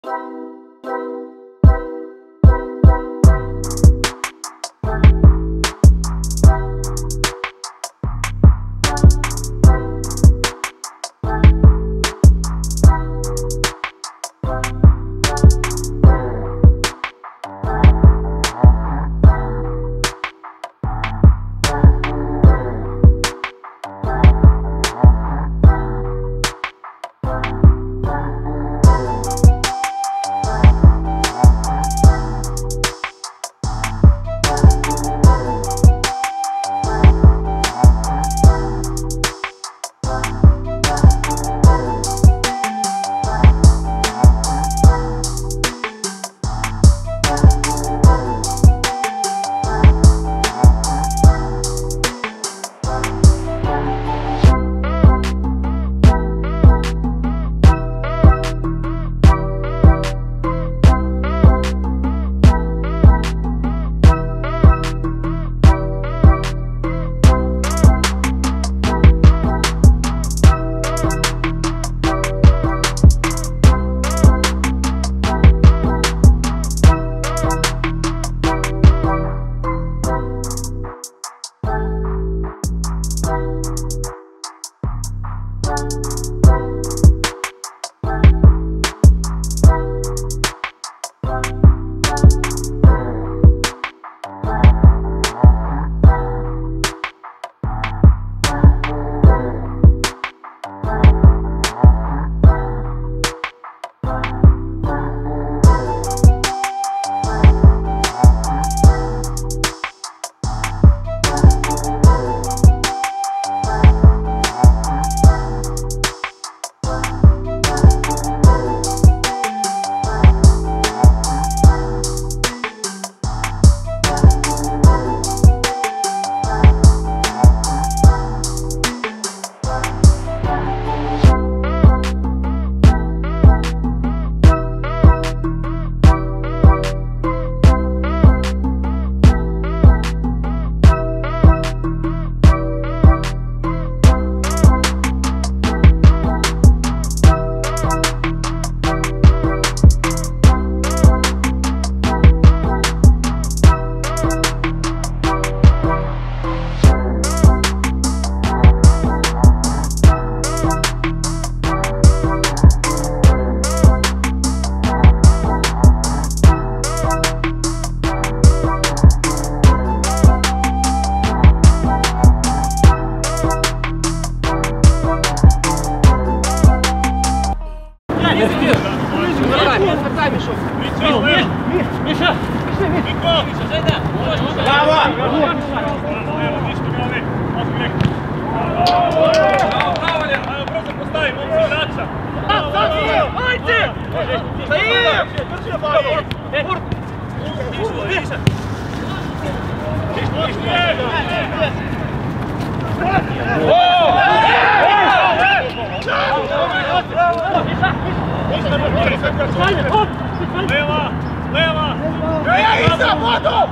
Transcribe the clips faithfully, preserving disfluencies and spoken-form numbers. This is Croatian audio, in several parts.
Лева! Лева! Раїса, воду!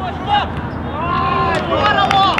Здорово!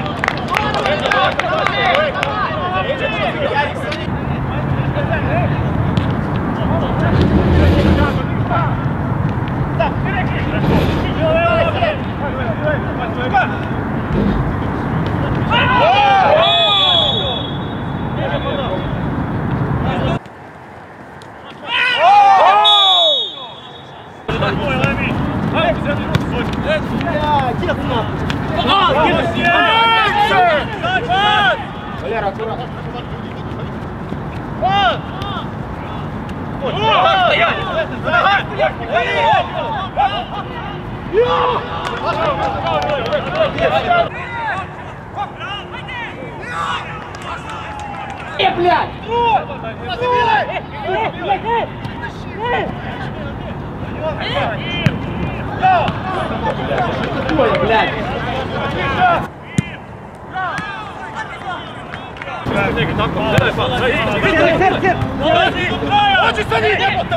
Валера, аккуратно. Э, блядь! Ой, блядь! Очи сани!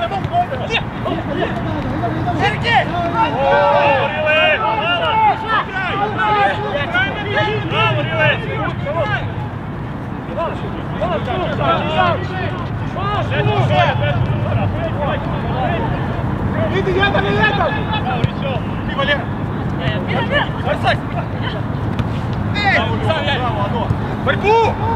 Сергей! biti jedan i jedan! Ti Valjer! Ajde, Brbu!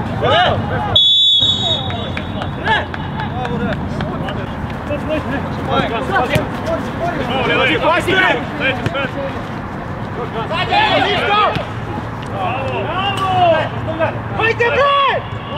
Hajde bre!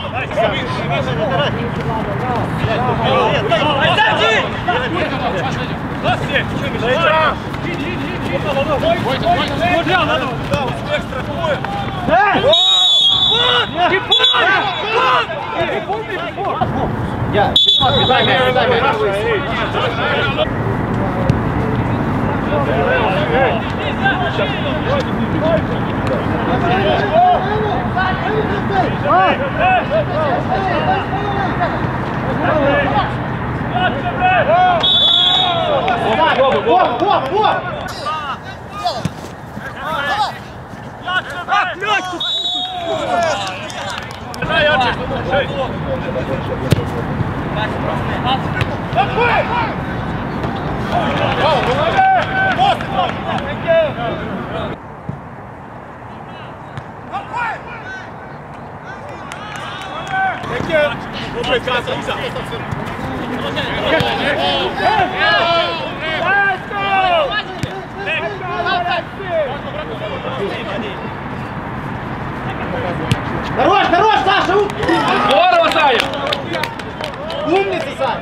Хорош, хорош, Саша! Здорово, Саня! Умница, Саня!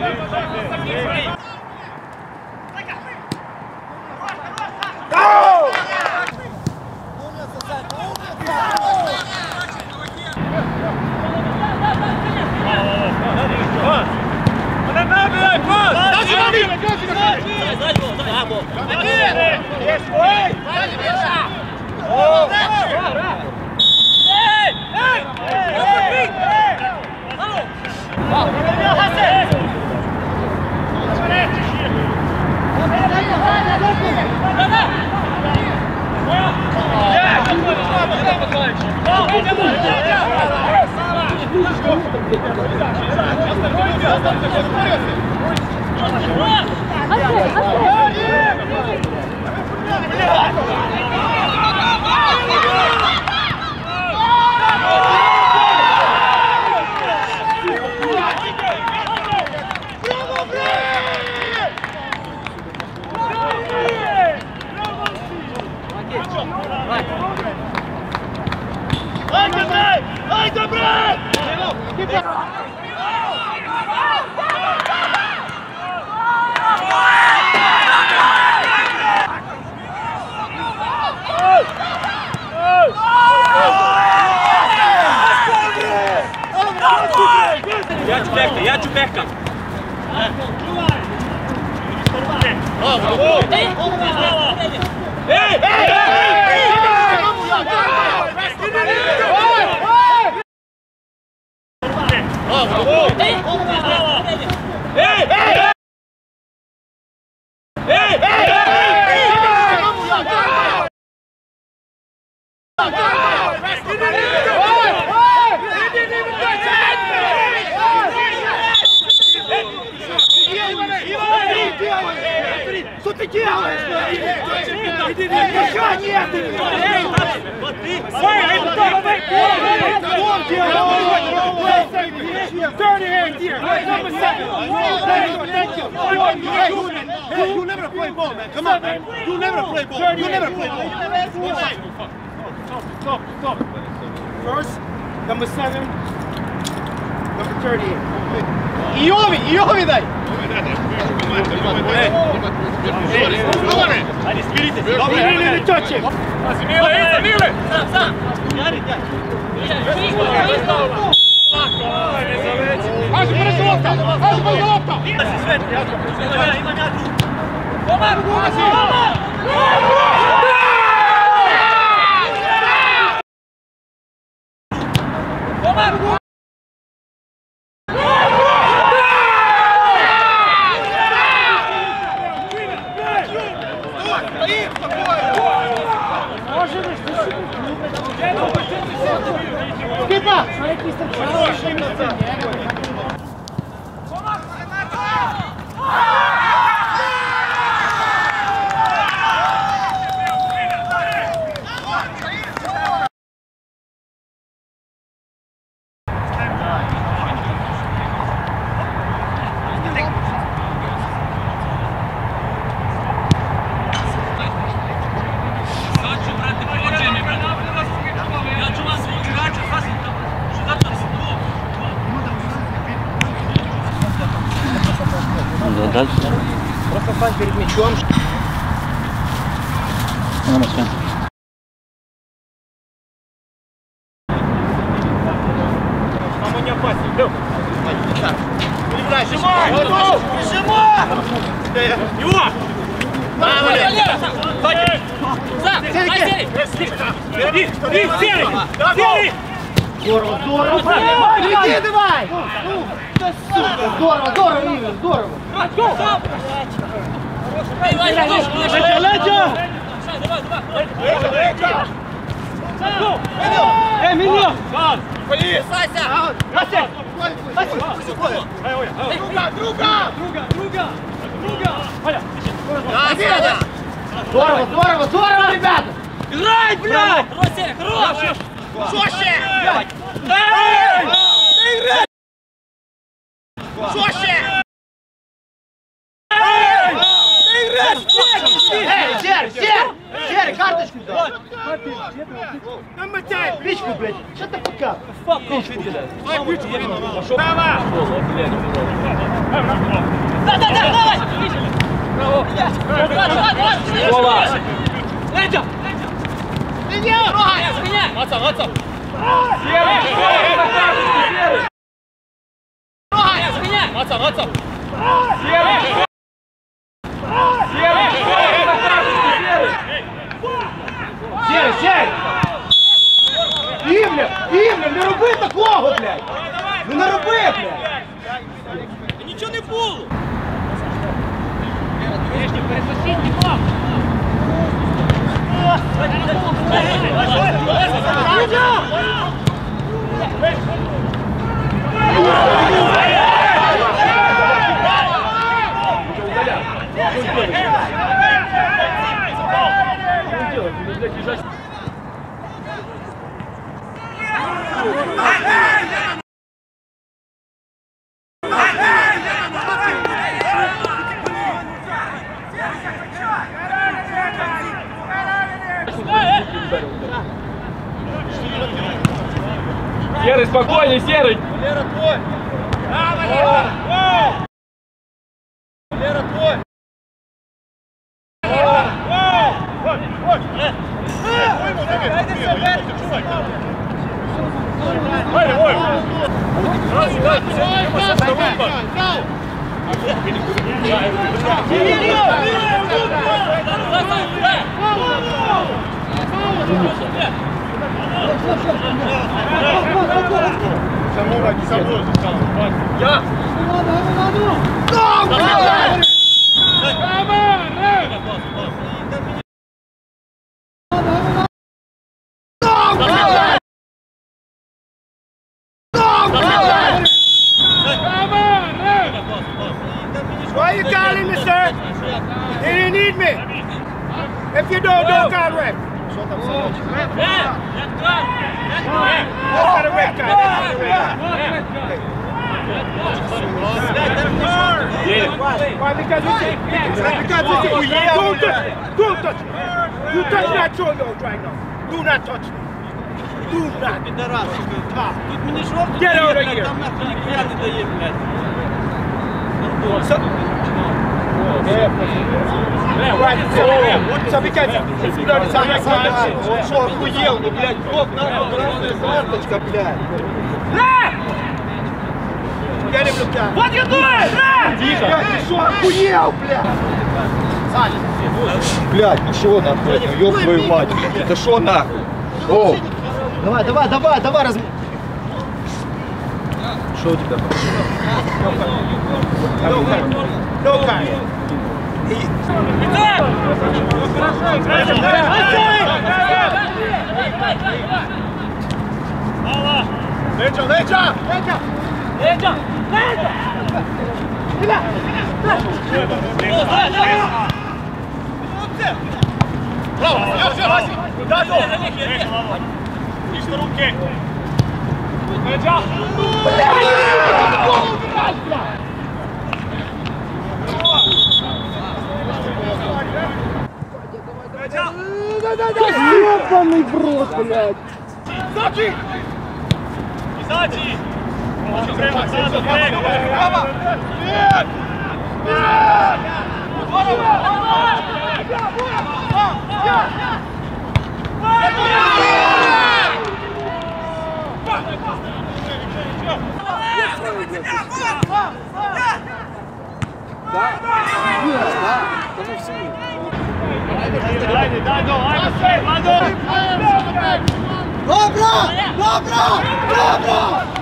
Ja ću pekam, ja ću pekam. Ej! Что ты делаешь? Еще нет! Dirty hands here! Number seven! Thank you! You never play ball, man! Come on, man! You never play ball! You never play ball! Stop, stop! First, number seven, number thirty-eight. I ovi, i ovi daj! Ajde, smirite se, Dobro, ne, ne, ne, točem! Pazi, Mile, iza, Mile! Sam, sam! Jari, jari! Pazi, brzo lopta! Pazi, brzo lopta! Ima si sve! Imam ja tu! Omar! Omar! Omar! Skipa! Аккуратно стань перед мячом. Мама не опасен, Лёв. Прижимай! Прижимай! Его! Сзади! Серый! Серый! Серый! Серый! Здорово, здорово! Иди давай! Да сука! Здорово, здорово, Игорь, здорово! Летя, Летя! Летя! Эй, меня! Спасайся! Настя! Друга, друга! Друга, друга! Друга! Валя! Здорово, здорово, здорово, ребята! Играй, блядь! Хорош, Серый, хорош! Жестче! Эй! Жестче! Играй! Эй, Серый, Серый! Серый, карточку дай! Кличку, блядь! Что ты пока? Кличку, блядь! Пошел! Право! Да, да, да, давай! Браво! Давай, давай, давай! Вова! Летя! Идёт! Сгоняй! Мацан, Мацан! Серый! Серый! Сгоняй! Мацан, Мацан! Серый! Серый! Серый, Серый! Івля, Івля, не роби такого, блядь! Ну не роби, блядь! Нічого не було! Серый, спокойней, Серый! Лера, твой! Браво, Лера! Лера, твой! Я! Why you calling me, sir? Do you need me? If you don't, don't call ref. That's not a red card. That's not a red card. Why? Because you see, because you see, don't touch me. Don't touch me. You touch that shoulder right now. Do not touch me. Do not. Get out of here. So, right, so, so because it's blood is on my conscience. Он что, охуел? Ну, блядь, бог, нахуй, красная карточка, блядь. Get him, look down. What you doing? Тихо. Ты что, охуел, блядь? Саня. Блядь, ну шо нахуй, ну ёб твою мать, блядь, это шо нахуй? О! Давай, давай, давай, давай, раз... Шо у тебя? No kind. Леча, леча! Леча! Летя! Летя! Браво! Я все, Вася! Готов! Ниже руки! Летя! Ёбаный в рот, блядь! Сзади! Сзади! Прямо, сзади, прямо! Право! Вперед! Вперед! Ajde, daj do, ajmo sve, Vlado! Dobro! Dobro! Dobro!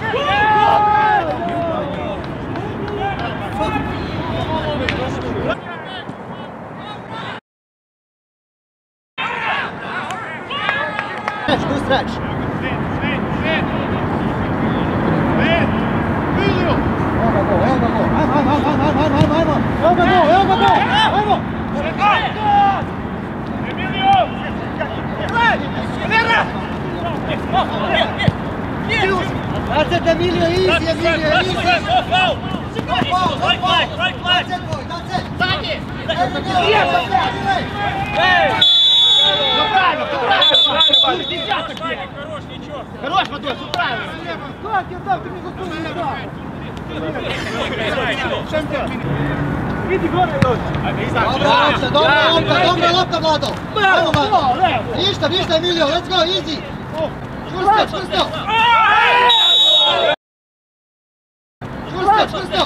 Stretch, go stretch. Evo ga go, ajmo, ajmo, ajmo, ajmo, ajmo, ajmo, evo ga go, evo ga go, ajmo! Emilio! That's it, Emilio, easy, Emilio, easy. Right flag, right flag! That's it, boy, that's it. Задний! There we go. Правильно, правильно! Десяток! Хорош, Матвей, все правильно! Как я дам, ты мне засунул не дал. Dobra lopta, dobra lopta, dobra lopta, Vlado. Ajmo, Vlado. Ništa, ništa, Emilio, let's go, easy. Čvrsto, čvrsto. Čvrsto, čvrsto.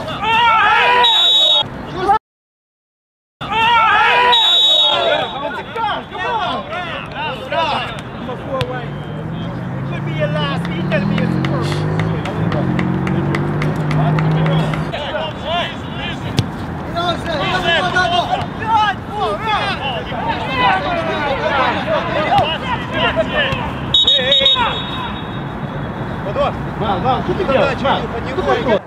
Вал, Вал, что ты делаешь? Вал, поднимай.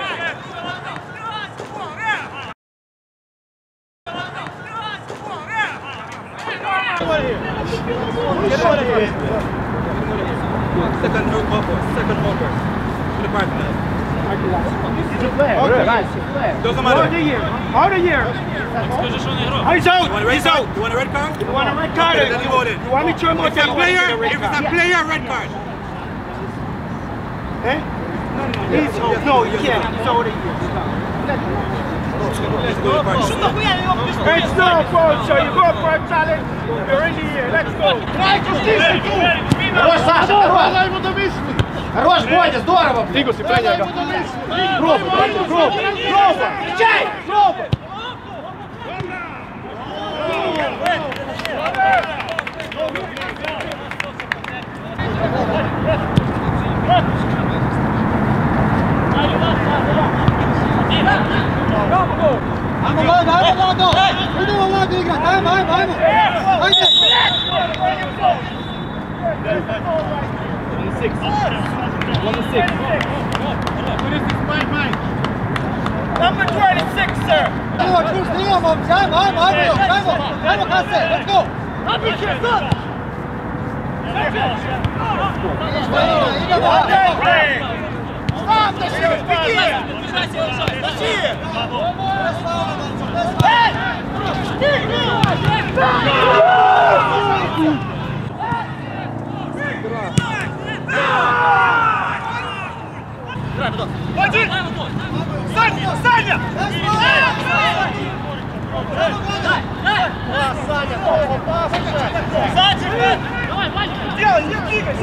Second move, second mover. To the park now. He's a player, okay. Right. He's a player. Doesn't matter. Out of the year. Out of the year. He's out. You want a red card? You want a red card? You want a red card? Okay, then you vote in. You want me to remove If it's a player, if it's a player, red card. Eh? He's out. No, you can't. He's out of the year. Let's go to the park. It's no fault, so you go for a challenge. You're in the year. Let's go. Хорош, Саша, хорош! Хорош, Бодя, здорово! Диго си преди njega. Пробуj, пробуj, пробуj. Кричай! Пробуj. Ajmo, Vlado, ajmo, Vlado! Idemo, Vlado, igrat, ajmo, ajmo, ajmo! Ajde! Six. One six. Number twenty-six, sir. Idemo, čvrst, idemo, momci, ajmo, ajmo, ajmo, još, ajmo! Ajmo, Kase, let's go! Idemo, Idemo, ajmo! Stop, тащи, беги! Тащи! Эй! Один! Саня! Саня! Саня! Саня! Давай, Ваня! Делай, не двигайся!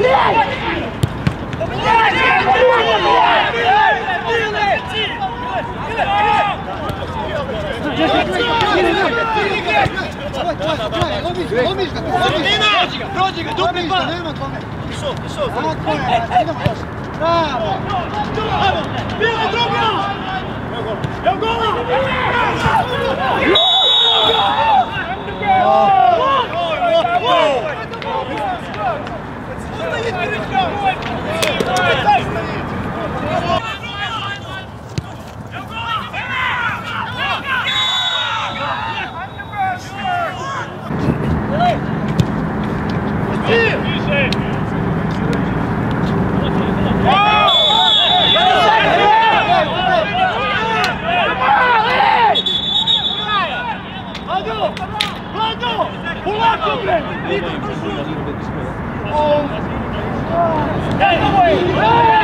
Lomiš ga, prođi ga, dupli ga, nema kome. Пішов, пішов. Tako je, idemo još. Bravo. Білий, друга! Я в голову! Стоїть перед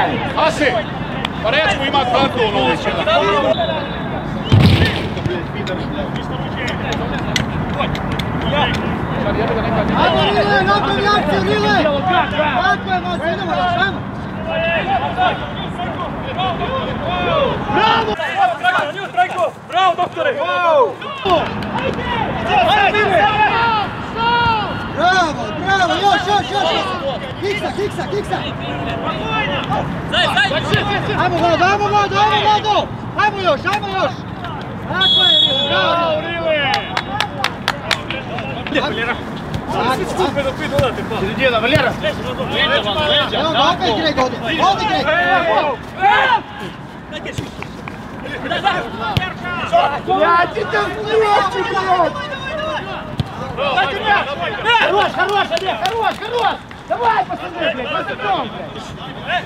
Asi, pa nećemo imati karton ovdje. Ajmo Rile, napravi akciju Rile! Tako je, Mac, idemo još, ajmo! Bravo! Bravo, doktore! Bravo, bravo, još, još, još! Kiksa, kiksa, kiksa! Ajmo Vlado, ajmo Vlado, ajmo Vlado! Ajmo još, ajmo još! Tako je Rile, bravo! Valjera! Super dok vi dodate pa! Idi djeda, Valjera! Evo ga, opet Greg ovdje! Ovdje Greg! Ja ti te sliječi, Greg! Хорош, хорош, Олег, хорош, хорош! Давай, посмотри, блядь, посмотрим, блядь!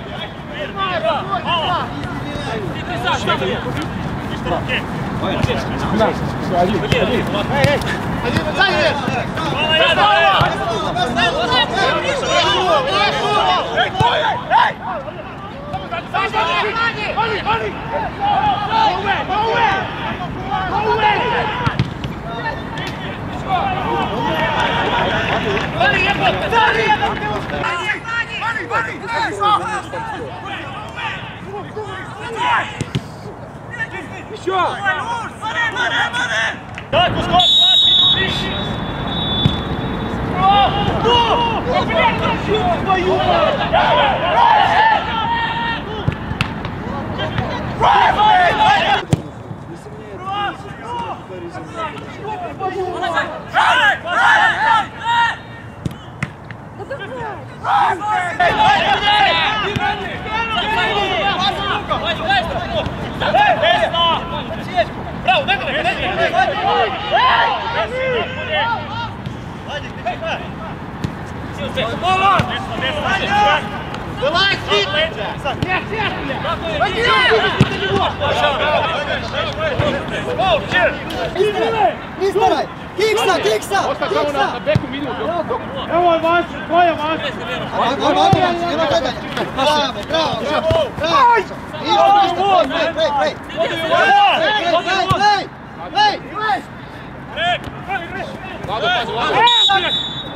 Один, один! Один, сзади! Еще! Так, ускорь! Твою Браво, дай дай, Вылазь, Витя! Нет, нет, блядь! Не старай! Кикса, кикса! Кикса! Evo je vas, ko je vas? Ajmo, ajmo, ajmo, bravo, bravo, bravo! Ništa, ništa, play, play, play! Play, play, play! Play, play! Vlado, pazi, Vlado!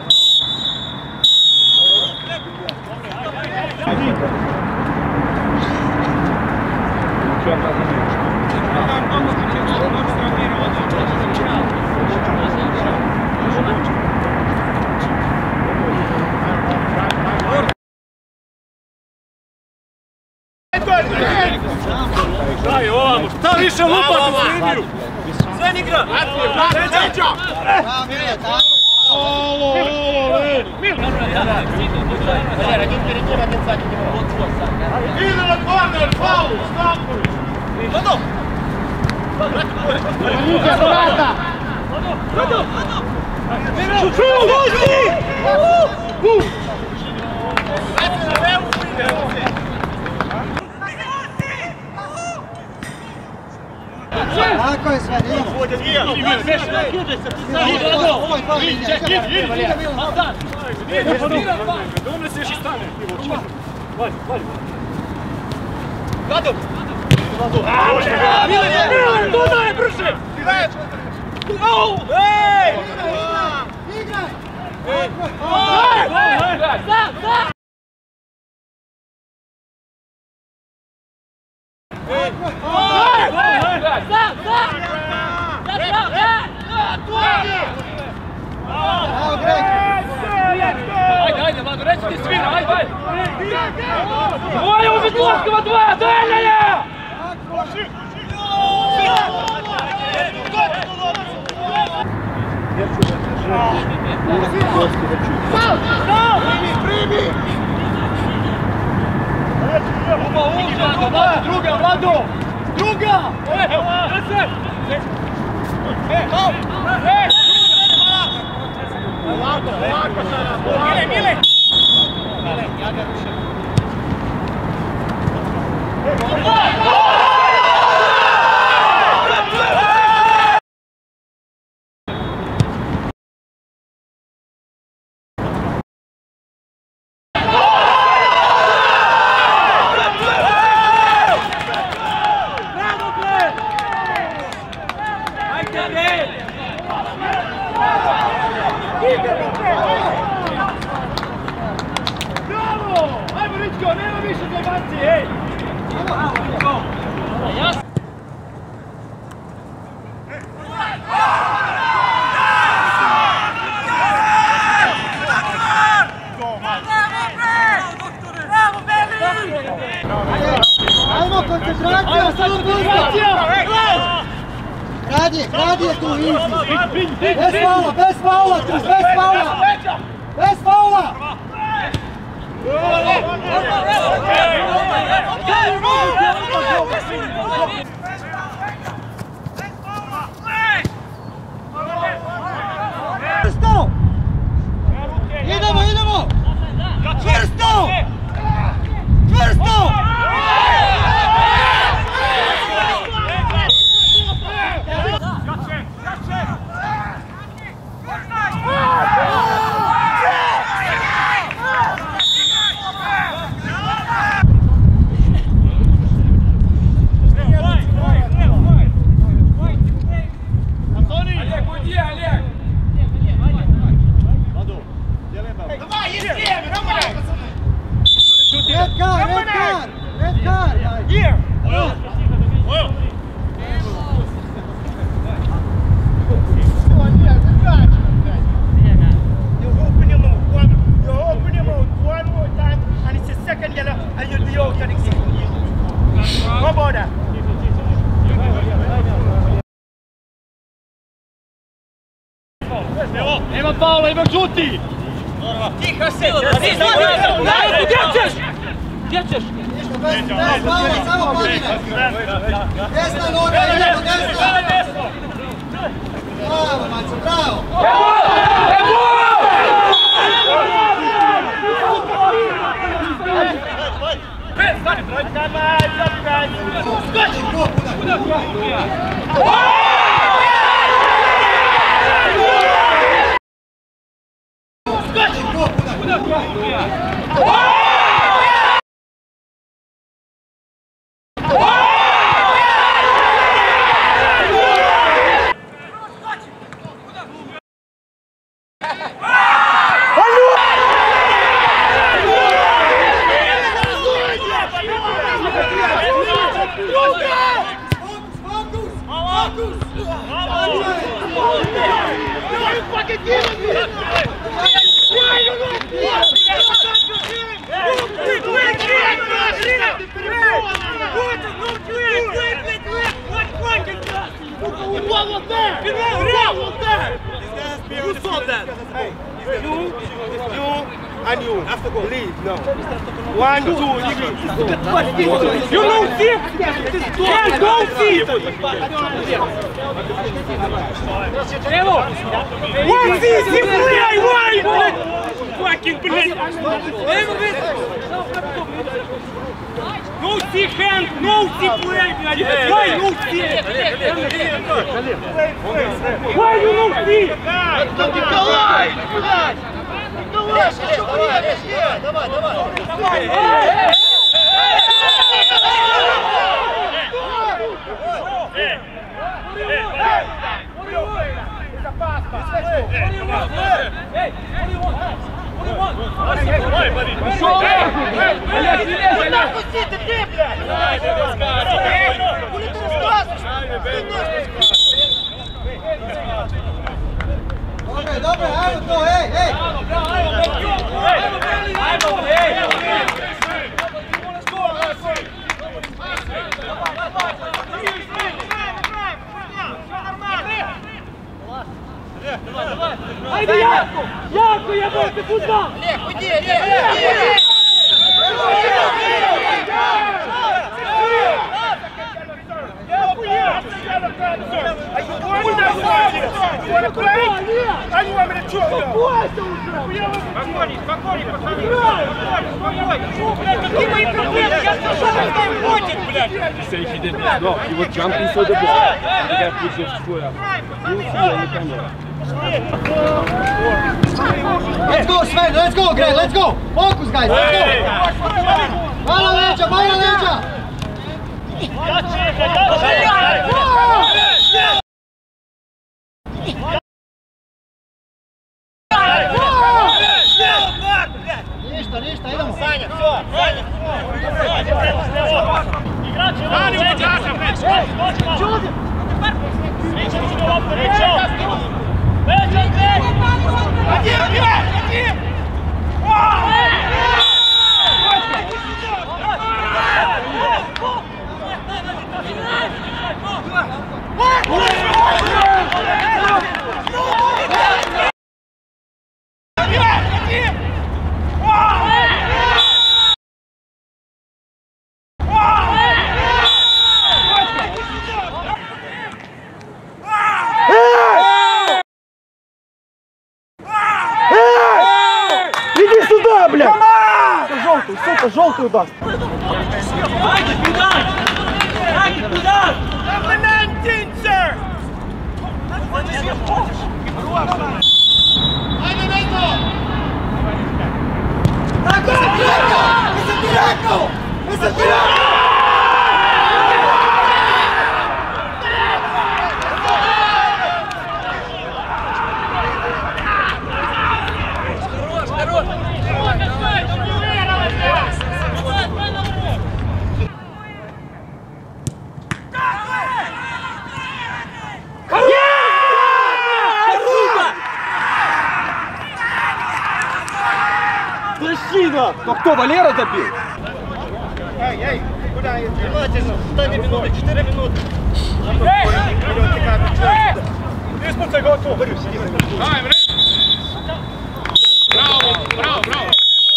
Daj ovamo, šta više lupati u liniju? Sve igra! Bravo, Mile, tako! Olo, olo, le! Валера, один перед ним, один сзади него. Ide na korner, faul, Stanković! Vlado! Ника, аккуратно! Vlado! Čuču, vozi! Tako je sve, idemo! Ovo je dva linija, Doneseš i stane. Vladi, vladi. Vlado! Milan, Milan, dodaj brže! Au! Ej! Igraj! Za, za! Bravo, Greg! Ajde, ajde, Vlado, reći ti svira, ajde, ajde! Dvoje u Vitlovskova, dvoje, deljenje! Primi! Druga, Vlado! Druga! Lako, lako sada! Mile, Mile! Mile, ja ga rušim. više zavanci, ej! Ajmo, koncentracija, samo koncentracija! Radi, radi je tu, easy! Bez faula, bez faula, bez faula! Bez faula! Čvrsto! Idemo, idemo! Čvrsto! Čvrsto! Red card, red card, red card, guys. Here. You open your mouth one, you open your mouth one more time, and it's a second yellow, and you'll be out of the game. How about that? Nema Paula, ima žuti! Tiha se! Gdje ćeš? Gdje ćeš? Bez faula, samo podine! Desna noga, idemo, desna! Bravo, Maco, bravo! And you have to go. Leave now. One, two, three. You don't see. Can't go see. One see, see play. Why? Fucking play. No see hand, no see play. Why no see? Why you no see? Николай! Николай! Давай, давай! Давай! Dobre, dobre, ajmo to, hej, hej! Ajde jako! Jako jebote fudbal! Lijek, uđi, lijek, lijek! Say he did this. No, he was jumping for the ball. He got pushed off square. You'll see on the camera. Let's go, Sven, let's go, Greg, let's go! Focus, guys, let's go! Mala leđa, mala leđa! Ništa, ništa, idemo! Sanja, sve, Sanja! просто желтую даст. Айде, туда! Айде, туда! Ajde, Neto! Tako sam ti rekao! Nisam ti rekao! Nisam ti rekao! Защита! Но кто, Валера забил? Эй, эй, куда? Внимательно, дай минуты, четыре минуты. Ты спустай готов, говорю, сиди. Браво, браво, браво!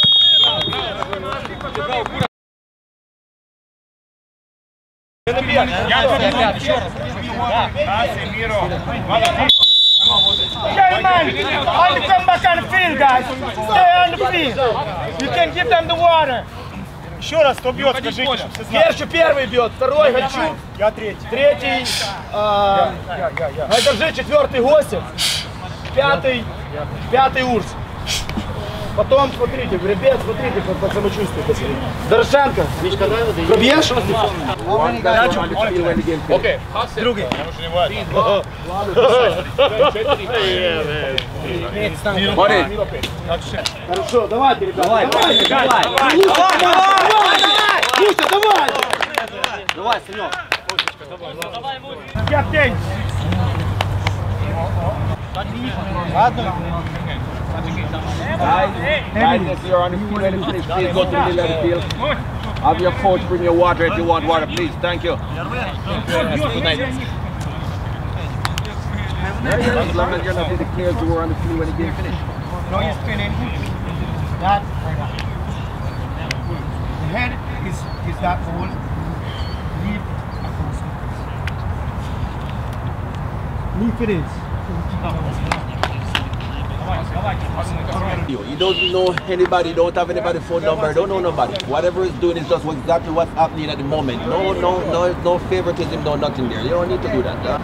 Okay, man, on the come back on the field, guys. Stay on the field. You can give them the water. Еще раз, кто бьет, скажите. Герчу первый бьет, второй Гальчук. Я третий. Третий, а, Гайдаржи, четвертый Госев, пятый, пятый Урс. Потом, смотрите, ребят, смотрите, как по самочувствию посмотрите. Дорошенко, пробьешь? Okej, Другий. Хорошо, давайте, ребята. Давай, давай, давай. Давай, давай. Муся, давай. Давай, Санек. Капитан. Ладно. Guys, guys, if you're on the field when you finish, please go to the middle of the field. Have your coach bring your water if you want water, please. Thank you. Good night. As long as you're not in the clear door on the field when the game finishes. No, he's spinning. That. The head is is that hole. Leave. Leave it is. You don't know anybody, don't have anybody's phone number, don't know nobody. Whatever is doing is just exactly what's happening at the moment. No, no, no, no favoritism, no nothing there. You don't need to do that. Huh?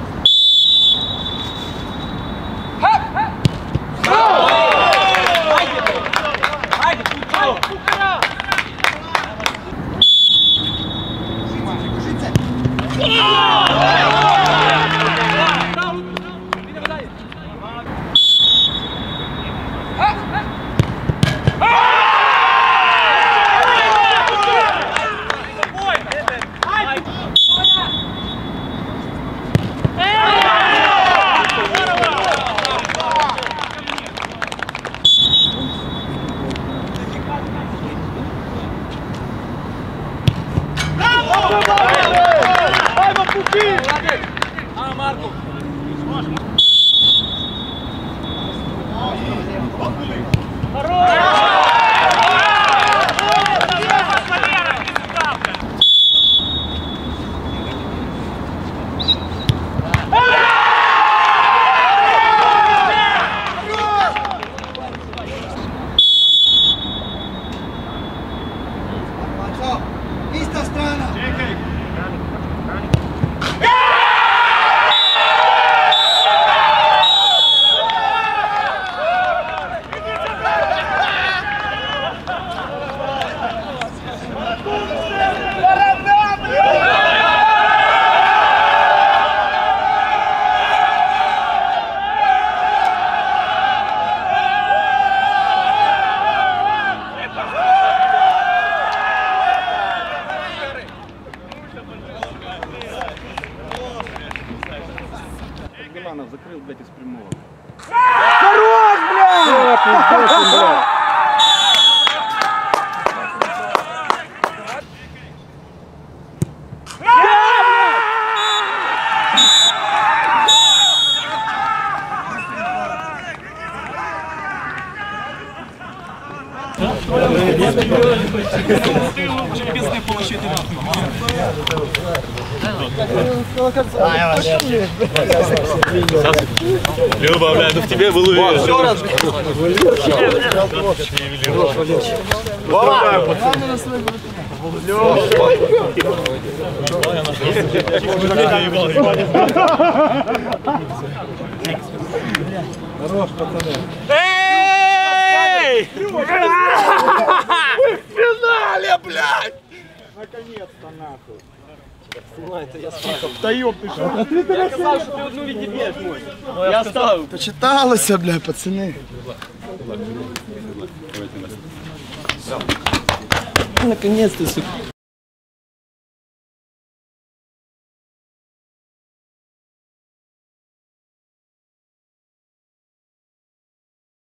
Закрыл, блядь, из прямого. Хорош, блядь! Ти пизды получить и нахуй. Люба, бля, ну в тебе был уверен. Еще раз. Эй! Финале, блядь! Наконец-то нахуй. Да ёпты, что? Я сказал, что ты одну відіб'єш, мой. Я ставив. Почиталося, бля, пацани. Наконец-то, сука.